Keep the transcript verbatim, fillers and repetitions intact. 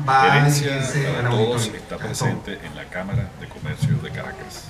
va a Gerencia dirigirse para al Todos auditorio. está A todo. presente en la Cámara de Comercio de Caracas.